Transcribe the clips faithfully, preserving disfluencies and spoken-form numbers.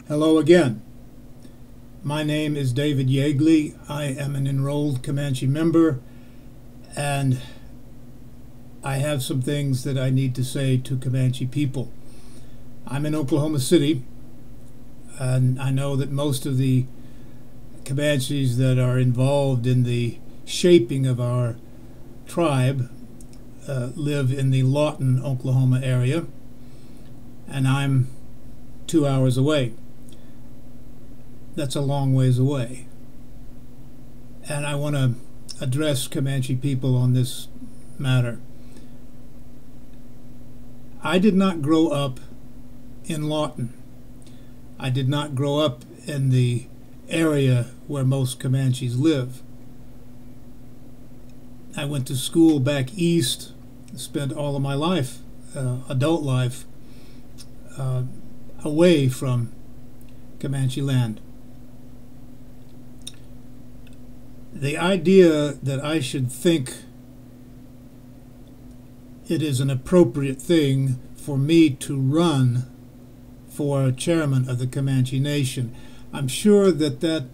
Hello again. My name is Doctor Yeagley. I am an enrolled Comanche member, and I have some things that I need to say to Comanche people. I'm in Oklahoma City, and I know that most of the Comanches that are involved in the shaping of our tribe uh, live in the Lawton, Oklahoma area, and I'm two hours away. That's a long ways away. And I want to address Comanche people on this matter. I did not grow up in Lawton. I did not grow up in the area where most Comanches live. I went to school back east, spent all of my life, uh, adult life, uh, away from Comanche land. The idea that I should think it is an appropriate thing for me to run for chairman of the Comanche Nation, I'm sure that that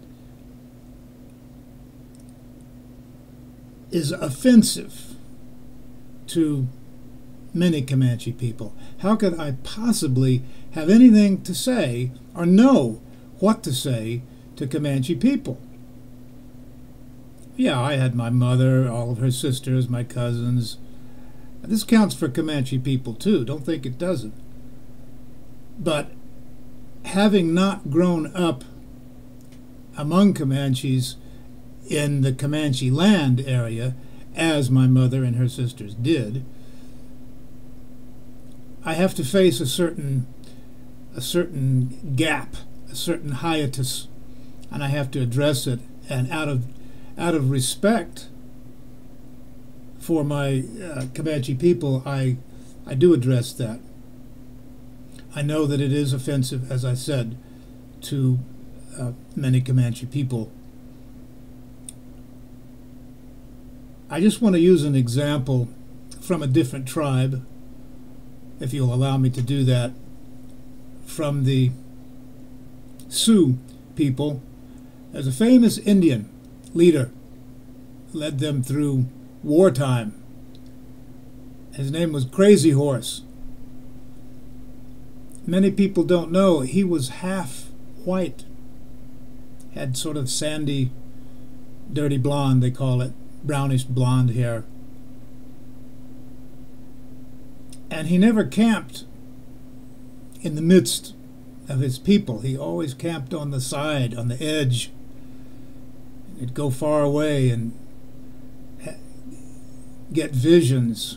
is offensive to many Comanche people. How could I possibly have anything to say or know what to say to Comanche people? Yeah, I had my mother, all of her sisters, my cousins. This counts for Comanche people too. Don't think it doesn't. But having not grown up among Comanches in the Comanche land area, as my mother and her sisters did, I have to face a certain a certain gap, a certain hiatus, and I have to address it. And out of out of respect for my uh, Comanche people, I I do address that. I know that it is offensive, as I said, to uh, many Comanche people. I just want to use an example from a different tribe, if you'll allow me to do that, from the Sioux people. There's a famous Indian leader, led them through wartime. His name was Crazy Horse. Many people don't know he was half white, had sort of sandy, dirty blonde, they call it, brownish blonde hair. And he never camped in the midst of his people. He always camped on the side, on the edge. He'd go far away and get visions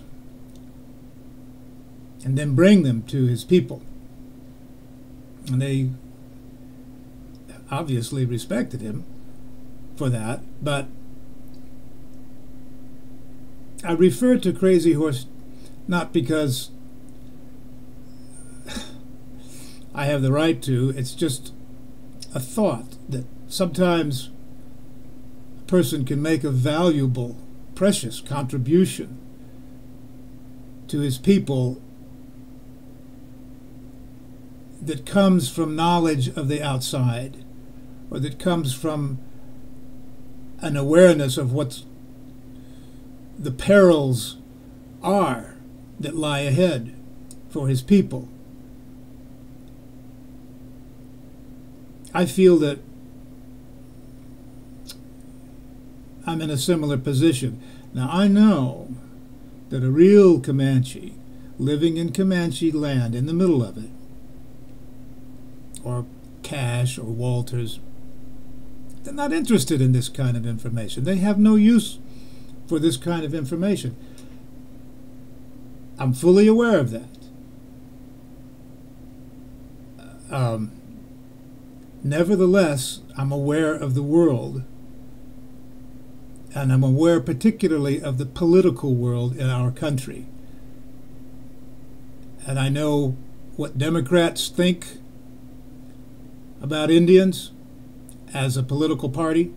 and then bring them to his people. And they obviously respected him for that, but I refer to Crazy Horse not because I have the right to. It's just a thought that sometimes a person can make a valuable, precious contribution to his people that comes from knowledge of the outside, or that comes from an awareness of what the perils are that lie ahead for his people. I feel that I'm in a similar position. Now, I know that a real Comanche living in Comanche land, in the middle of it, or Cache or Walters, they're not interested in this kind of information. They have no use for this kind of information. I'm fully aware of that. Um, nevertheless, I'm aware of the world, and I'm aware particularly of the political world in our country. And I know what Democrats think about Indians as a political party.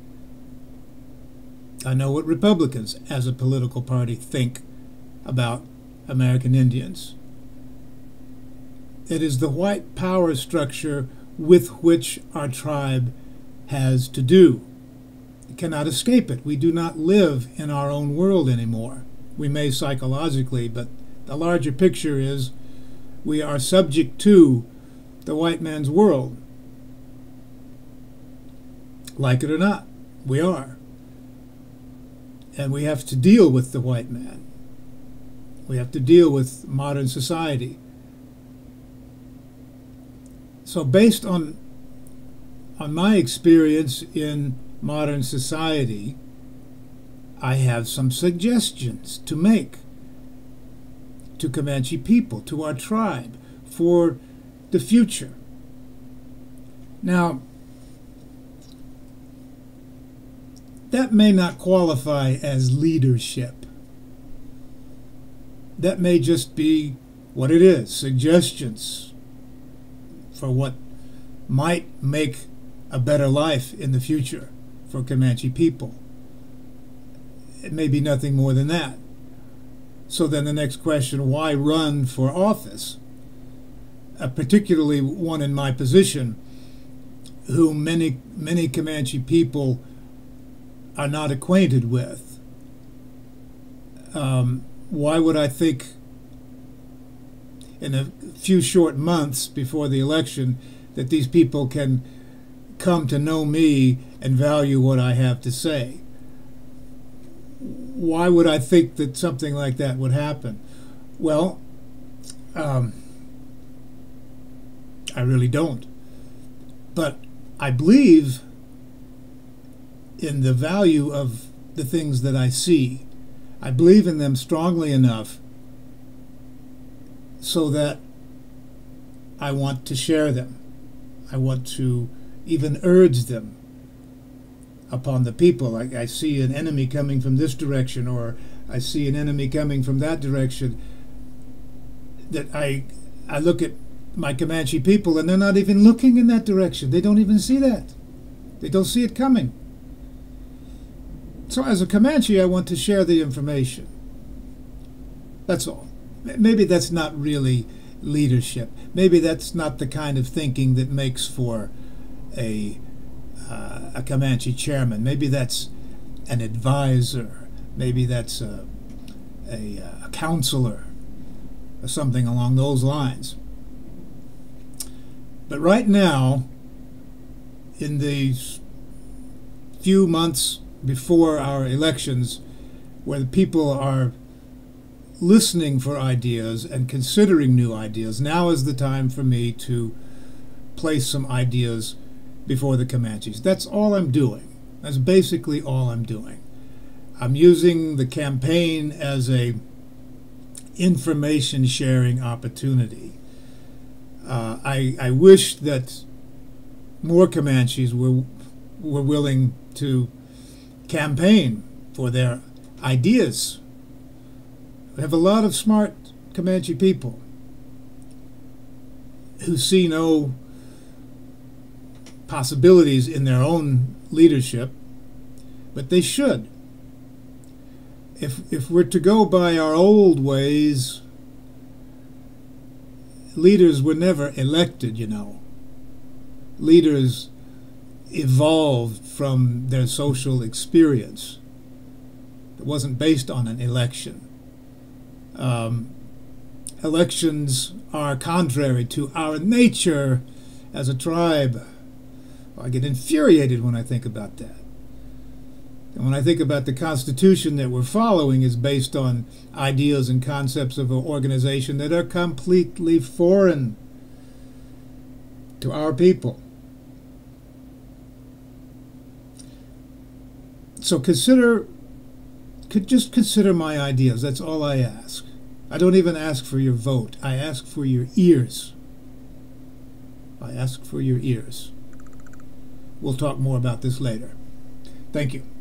I know what Republicans as a political party think about American Indians. It is the white power structure with which our tribe has to do. We cannot escape it. We do not live in our own world anymore. We may psychologically, but the larger picture is we are subject to the white man's world. Like it or not, we are. And we have to deal with the white man. We have to deal with modern society. So based on, on my experience in modern society, I have some suggestions to make to Comanche people, to our tribe, for the future. Now, that may not qualify as leadership. That may just be what it is, suggestions for what might make a better life in the future for Comanche people. It may be nothing more than that. So then the next question, why run for office? Uh, particularly one in my position, who many, many Comanche people are not acquainted with. Um, why would I think in a few short months before the election that these people can come to know me and value what I have to say? Why would I think that something like that would happen? Well, um, I really don't. But I believe in the value of the things that I see. I believe in them strongly enough so that I want to share them. I want to even urge them upon the people. Like I see an enemy coming from this direction, or I see an enemy coming from that direction, that I I look at my Comanche people and they're not even looking in that direction. They don't even see that. They don't see it coming. So as a Comanche, I want to share the information. That's all. Maybe that's not really leadership. Maybe that's not the kind of thinking that makes for a uh, a Comanche chairman. Maybe that's an advisor. Maybe that's a, a, a counselor or something along those lines. But right now, in these few months before our elections, where the people are listening for ideas and considering new ideas, now is the time for me to place some ideas before the Comanches. That's all I'm doing. That's basically all I'm doing. I'm using the campaign as a information sharing opportunity. Uh, I, I wish that more Comanches were, were willing to campaign for their ideas. We have a lot of smart Comanche people who see no possibilities in their own leadership, but they should. If, if we're to go by our old ways, leaders were never elected, you know. Leaders evolved from their social experience. It wasn't based on an election. Um, elections are contrary to our nature as a tribe. I get infuriated when I think about that. And when I think about the Constitution that we're following is based on ideas and concepts of an organization that are completely foreign to our people. So consider, could just consider my ideas. That's all I ask. I don't even ask for your vote. I ask for your ears. I ask for your ears. We'll talk more about this later. Thank you.